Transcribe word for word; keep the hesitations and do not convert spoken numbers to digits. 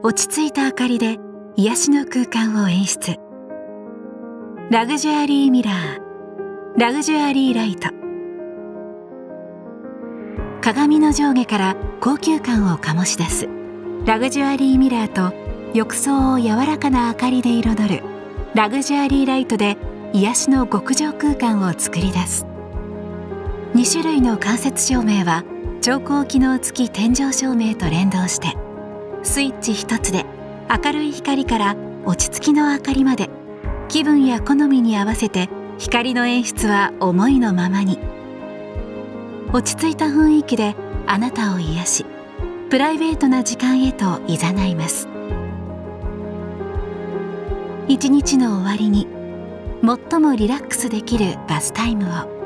落ち着いた明かりで癒しの空間を演出。ラグジュアリーミラー、ラグジュアリーライト。鏡の上下から高級感を醸し出すラグジュアリーミラーと、浴槽を柔らかな明かりで彩るラグジュアリーライトで癒しの極上空間を作り出す。に種類の間接照明は調光機能付き天井照明と連動して、スイッチ一つで明るい光から落ち着きの明かりまで、気分や好みに合わせて光の演出は思いのままに。落ち着いた雰囲気であなたを癒し、プライベートな時間へと誘います。一日の終わりに最もリラックスできるバスタイムを。